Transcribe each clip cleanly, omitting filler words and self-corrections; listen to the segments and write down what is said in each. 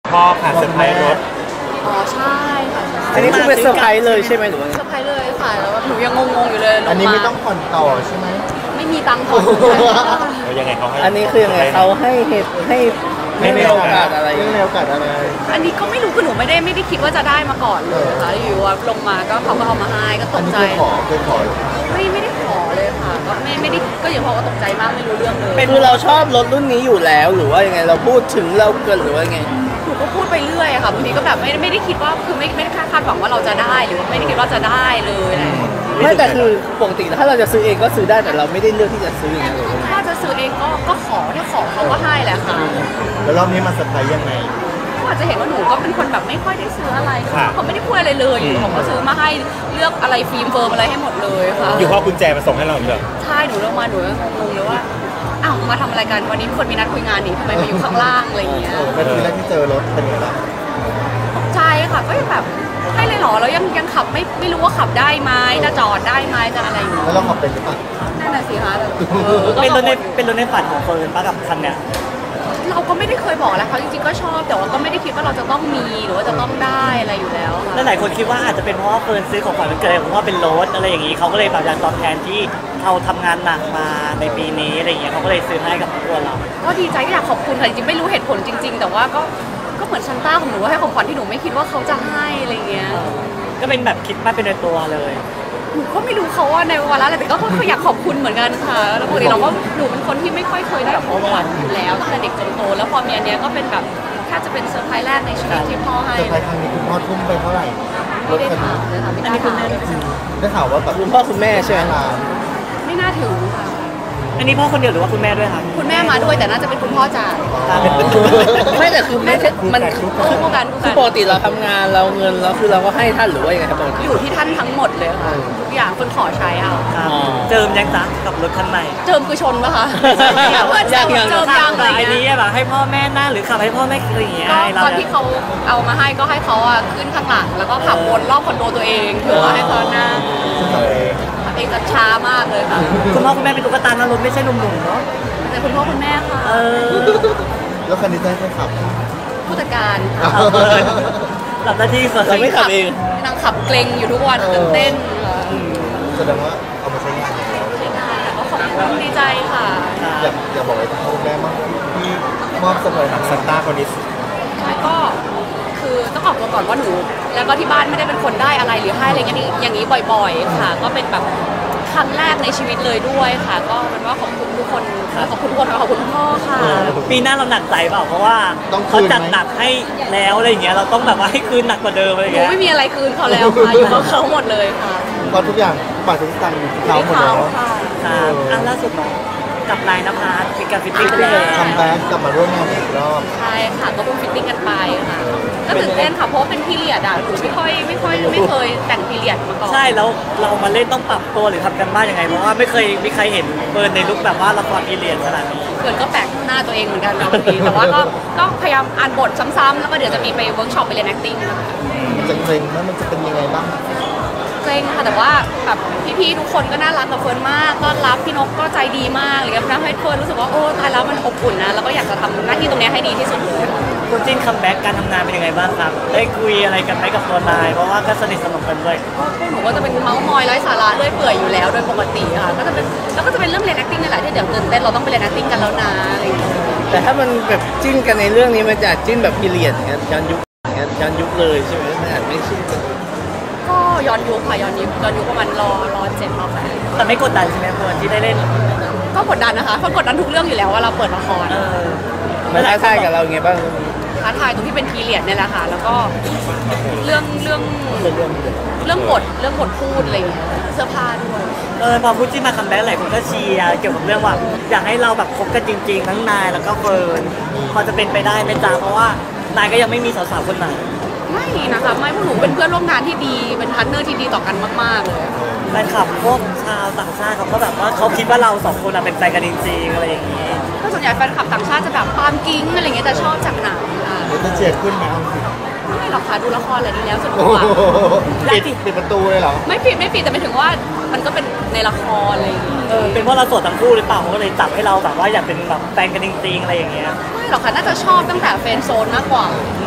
พ่อค่ะเซอร์ไพรส์รถอ๋อใช่ค่ะอันนี้คือเป็นเซอร์ไพรส์เลยใช่ไหมหรือว่าเซอร์ไพรส์เลยค่ะแล้วหนูยังงงๆอยู่เลยอันนี้ไม่ต้องผ่อนต่อใช่ไหมไม่มีตังค์ผ่อนแล้วยังไงเขาให้อันนี้คือยังไงเขาให้เหตุให้ในโอกาสอะไรเรื่องในโอกาสอะไรอันนี้ก็ไม่รู้คือหนูไม่ได้คิดว่าจะได้มาก่อนเลยค่ะอยู่ว่าลงมาก็เขาก็เอามาให้ก็ตกใจเคยขอไม่ได้ขอเลยค่ะก็ไม่ได้ก็อย่างพอก็ตกใจมากไม่รู้เรื่องเลยคือเราชอบรถรุ่นนี้อยู่แล้วหรือว่ายังไงเราพูดถึงเราเกินหรือว่าไงหนูก็พูดไปเรื่อยค่ะบางทีก็แบบไม่ได้คิดว่าคือไม่ได้คาดหวังว่าเราจะได้หรือไม่ได้คิดว่าจะได้เลยอะไรไม่แต่คือปกติถ้าเราจะซื้อเองก็ซื้อได้แต่เราไม่ได้เลือกที่จะซื้ออย่างเงี้ยถ้าจะซื้อเองก็ขอถ้าขอเขาก็ให้แหละค่ะแล้วรอบนี้มาเซอร์ไพรส์ยังไงก็อาจจะเห็นว่าหนูก็เป็นคนแบบไม่ค่อยได้ซื้ออะไรเขาไม่ได้พูดอะไรเลยเขาก็ซื้อมาให้เลือกอะไรฟิล์มเฟิร์มอะไรให้หมดเลยค่ะอยู่พ่อกุญแจมาส่งให้เราเหรอใช่หนูลงมาหนูงงเลยว่าอ้าวมาทำอะไรกันวันนี้คนมีนัดคุยงานนี่ทำไมมาอยู่ข้างล่างอะไรอย่างเงี้ยแล้วทีแรกที่เจอรถเป็นไงบ้างใช่ค่ะก็แบบให้เลยหรอแล้วยังขับไม่รู้ว่าขับได้ไหมจะจอดได้ไหมจะอะไรอย่างเงี้ยแล้วเราขับเป็นหรือเปล่านั่นน่ะสิคะเป็นรถในฝันของเฟิร์นป้ากับคันเนี้ยเราก็ไม่ได้เคยบอกแล้วเขาจริงๆก็ชอบแต่ว่าก็ไม่ได้คิดว่าเราจะต้องมีหรือว่าจะต้องได้อะไรอยู่แล้วค่ะแล้วหลายคนคิดว่าอาจจะเป็นเพราะว่าเฟิร์นซื้อของขวัญวันเกิดเพราะว่าเป็นรถอะไรอย่างนี้เขาก็เลยแบบอยากตอบแทนที่เราทำงานหนักมาในปีนี้อะไรอย่างเงี้ยเขาก็เลยซื้อให้กับตัวเราก็ดีใจที่อยากขอบคุณค่ะจริงๆไม่รู้เหตุผลจริงๆแต่ว่าก็เหมือนซันต้าของหนูให้ของขวัญที่หนูไม่คิดว่าเขาจะให้อะไรเงี้ยก็เป็นแบบคิดมาเป็นในตัวเลยหนูก็ไม่รู้เขาว่าในวาระอะไรแต่ก็อยากขอบคุณเหมือนกันค่ะแล้วปกติเราก็หนูเป็นคนที่ไม่ค่อยเคยได้ของขวัญอยู่แล้วตั้งแต่เด็กจนโตแล้วพอมีอันเนี้ยก็เป็นแบบแค่จะเป็นเซอร์ไพรส์แรกในชีวิตที่พ่อให้เซอร์ไพรส์ครั้งนี้คุณพ่อทุ่มไปเท่าไหร่ไม่ได้ถามเลยค่ะไม่ได้ถามได้ข่าวว่าแบบคุณพ่อคุณแม่ใช่ไหมไม่น่าถึงค่ะอันนี้พ่อคนเดียวหรือว่าคุณแม่ด้วยคะคุณแม่มาด้วยแต่น่าจะเป็นคุณพ่อจ่ายไม่แต่คือไม่มันคู่กันคือปกติเราทำงานเราเงินเราคือเราก็ให้ท่านหรือว่ายังไงครับปกติอยู่ที่ท่านทั้งหมดเลยค่ะทุกอย่างคนขอใช้เอาเจิมยังจ๊ะกับรถคันใหม่เจิมคือชนปะคะเพื่อนเจิมยังอะไรนี้แบบให้พ่อแม่นั่งหรือขับให้พ่อแม่ขี่อย่างเงี้ยตอนที่เขาเอามาให้ก็ให้เขาขึ้นข้างหลังแล้วก็ขับวนรอบคอนโดตัวเองเพื่อให้เขานั่งเองจะช้ามากเลยค่ะคุณพ่อคุณแม่เป็นตุ๊กตาหน้ารถไม่ใช่หนุ่มๆเนาะแต่คุณพ่อคุณแม่ค่ะแล้วคันนี้ได้ใครขับผู้จัดการหลับหน้าที่เราไม่ขับเองนางขับเกรงอยู่ทุกวันตื่นเต้นแสดงว่าเอามาใช้งานอย่างเดียวใช้งานแต่ก็ขอบคุณดีใจค่ะอยากบอกอะไรพ่อแม่บ้างที่มอบเซอร์ไพรส์ซันต้าคนนี้ก็คือต้องออกตัวก่อนว่าหนูแล้วก็ที่บ้านไม่ได้เป็นคนได้อะไรหรือให้อะไรอย่างนี้บ่อยๆค่ะก็เป็นแบบครั้งแรกในชีวิตเลยด้วยค่ะก็เป็นว่าขอบคุณทุกคนขอบคุณทุกคนขอบคุณพ่อค่ะปีหน้าเราหนักใจเปล่าเพราะว่าเขาจัดหนักให้แล้วอะไรอย่างเงี้ยเราต้องแบบว่าให้คืนหนักกว่าเดิมอะไรอย่างเงี้ยไม่มีอะไรคืนเขาแล้วค่ะอยู่กับเขาหมดเลยค่ะเพราะทุกอย่างบาททุกสตางค์อยู่ที่เขาหมดแล้วค่ะล่าสุดกับนายณภาเป็นการฟิตติ้งเลยคัมแบ็กกลับมาร่วมงานอีกรอบใช่ค่ะก็เพิ่งฟิตติ้งกันไปค่ะก็ตื่นเต้นค่ะเพราะเป็นพีเรียดอ่ะหนูไม่เคยแต่งพีเรียดมาก่อนใช่แล้วเรามาเล่นต้องปรับตัวหรือทำกันบ้านยังไงเพราะว่าไม่เคยมีใครเห็นเบิร์นในลุคแบบว่าละครพีเรียดขนาดนี้เบิร์นก็แปลกหน้าตัวเองเหมือนกันบางทีแต่ว่าก็พยายามอ่านบทซ้ำๆแล้วก็เดี๋ยวจะมีไปเวิร์กช็อปไปเรียน acting มันจะเกรงไหมมันจะเป็นยังไงบ้างเกรงค่ะแต่ว่าแบบพี่ๆทุกคนก็น่ารักกับเฟิร์นมากก็รับพี่นกก็ใจดีมากอะไรเงี้ยทำให้เฟิร์นรู้สึกว่าโอ้ตายแล้วมันอบอุ่นนะแล้วก็อยากจะทำหน้าที่ตรงนี้ให้ดีที่สุดเลยคุณจินคัมแบ็กการทำงานเป็นยังไงบ้างครับได้คุยอะไรกันไหมกับตัวนายเพราะว่าก็สนิทสนมกันด้วยก็หนูก็จะเป็นเมาส์มอยไร้สาระเรื่อยเปื่อยอยู่แล้วโดยปกติค่ะก็จะเป็นเรื่องเรียน acting นี่แหละที่เดี๋ยวตื่นเต้นเราต้องไปเรียน acting กันแล้วนะอะไรอย่างเงี้ยแต่ถ้ามันแบบจิ้นกันในเรื่องนี้มันจะจิ้นแบบพีเรียดอย่างเงี้ยย้อนยุคเลยใช่ไหมไม่จิ้นก็ย้อนยุคค่ะย้อนยุคประมาณรอ7รอ8 แต่ไม่กดดันใช่ไหมเพื่อนที่ได้เล่นก็กดดันนะคะคนกดดันทุกเรื่องอยู่แล้วว่าเราเปิดละครมันท้าทายกับเราไงบ้างท้าทายตรงที่เป็นพีเรียดเนี่ยแหละค่ะแล้วก็เรื่องบทพูดอะไรอย่างเงี้ยเสื้อผ้าด้วยพอพูดที่มาคัมแบ็กหลายคนก็เชียร์เกี่ยวกับเรื่องว่าอยากให้เราแบบคบกันจริงๆทั้งนายแล้วก็เฟิร์นพอจะเป็นไปได้ไหมจ๊ะเพราะว่านายก็ยังไม่มีสาวๆคนไหนไม่นะคะไม่พวกหนูเป็นเพื่อนร่วมงานที่ดีเป็นพาร์ทเนอร์ที่ดีต่อกันมากๆเลยแฟนคลับพวกชาวต่างชาติเขาก็แบบว่าเขาคิดว่าเราสองคนเป็นแฟนกันจริงๆอะไรอย่างนี้ก็ส่วนใหญ่แฟนคลับต่างชาติจะแบบปามกิ้งอะไรอย่างเงี้ยแต่ชอบจากหนังค่ะจะเฉียดขึ้นไหมไม่หรอกค่ะดูละครอะไรดีแล้วสนุกกว่าปิดประตูเลยเหรอไม่ปิดแต่ไม่ถึงว่ามันก็เป็นในละครอะไรอย่างเงี้ยเป็นเพราะเราโสดทั้งคู่หรือเปล่าเขาก็เลยจับให้เราแบบว่าอยากเป็นแบบแฟนกันจริงๆอะไรอย่างเงี้ยไม่หรอกค่ะน่าจะชอบตั้งแต่เฟรนด์โซนมากกว่า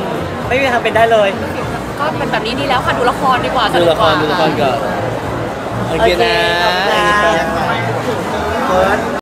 ไม่มีทางเป็นได้เลยก็เป็นแบบนี้ดีแล้วค่ะดูละครดีกว่าสดูนุกละคกว่ารดูละครก่อนโอเคนะขอบคุณนะเฟิร์ส